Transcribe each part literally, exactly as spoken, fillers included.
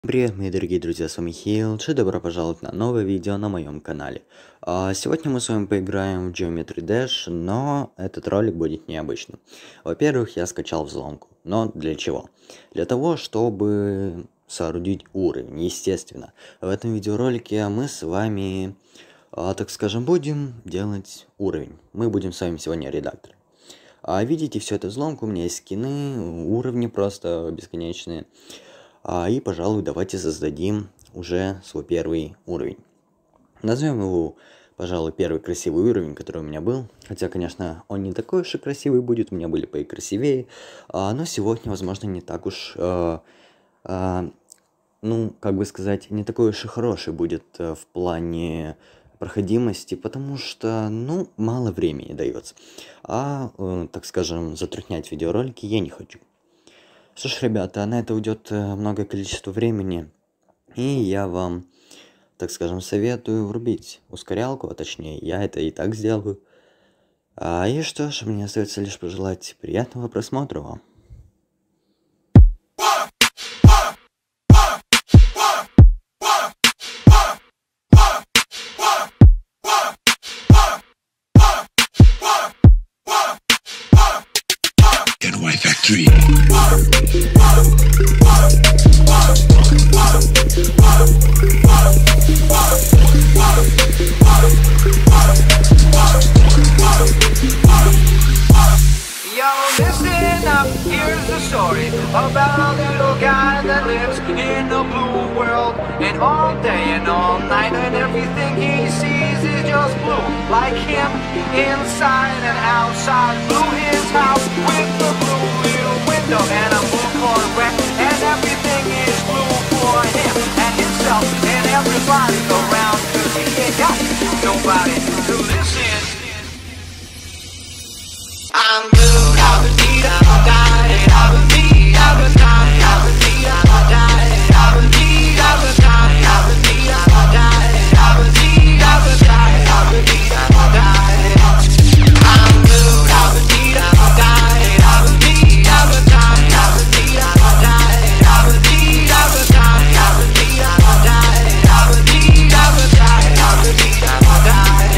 Привет, мои дорогие друзья, с вами Хейлдж, и добро пожаловать на новое видео на моем канале. А, Сегодня мы с вами поиграем в Geometry Dash, но этот ролик будет необычным. Во-первых, я скачал взломку, но для чего? Для того, чтобы соорудить уровень, естественно. В этом видеоролике мы с вами, а, так скажем, будем делать уровень. Мы будем с вами сегодня редакторы. А видите, все это взломка, у меня есть скины, уровни просто бесконечные. А, и, пожалуй, давайте создадим уже свой первый уровень. Назовем его, пожалуй, первый красивый уровень, который у меня был. Хотя, конечно, он не такой уж и красивый будет, у меня были покрасивее. А, но сегодня, возможно, не так уж, а, а, ну, как бы сказать, не такой уж и хороший будет а, в плане проходимости, потому что, ну, мало времени дается. А, а, так скажем, затруднять видеоролики я не хочу. Что ж, ребята, на это уйдет много количества времени, и я вам, так скажем, советую врубить ускорялку, а точнее, я это и так сделаю. А, и что ж, мне остается лишь пожелать приятного просмотра вам. Factory. Yo, listen up, here's the story about a little guy that lives in a blue world. And all day and all night and everything he sees is just blue. Like him, inside and outside. Blue his house with the blue little window and a blue Corvette. And everything is blue for him and himself and everybody around. Cause he ain't got nobody to listen. I'm blue, I've been beat, I've died, I've been beat, I've been died, I've been beat, I've died, I've been beat, I've been died, I've been beat, I've died, I've been beat, I've been died, I've been beat, I've died. I'm blue, I've been beat, I've died, I've been beat, I've been died, I've been beat, I've died, I've been beat, I've been died, I've been beat, I've died, I've been beat, I've been died, I've been beat, I've died.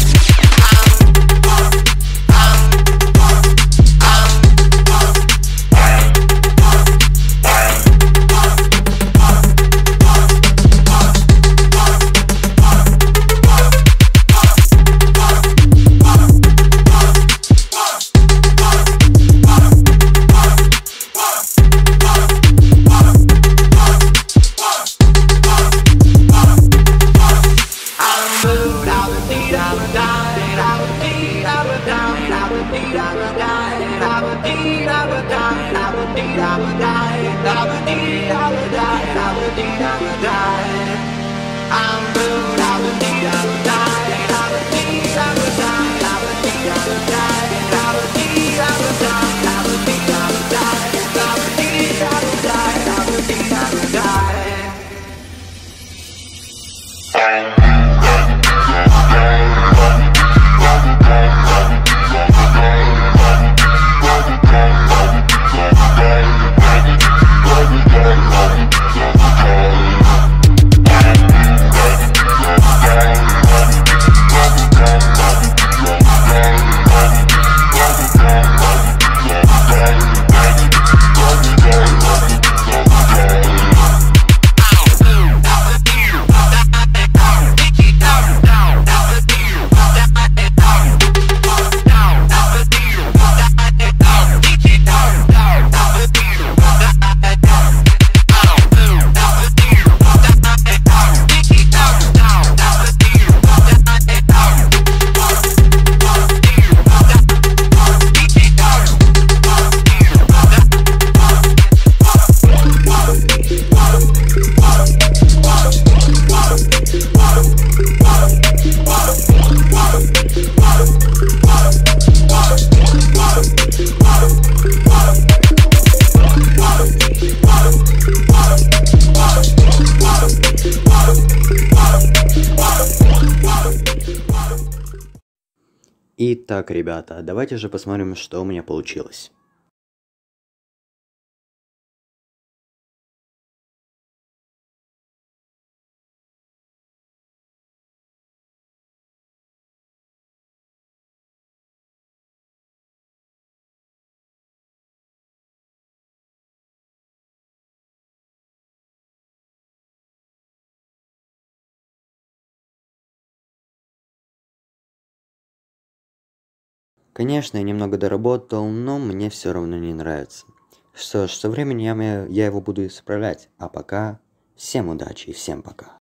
Итак, ребята, давайте же посмотрим, что у меня получилось. Конечно, я немного доработал, но мне все равно не нравится. Что ж, со временем я, я его буду исправлять. А пока, всем удачи и всем пока.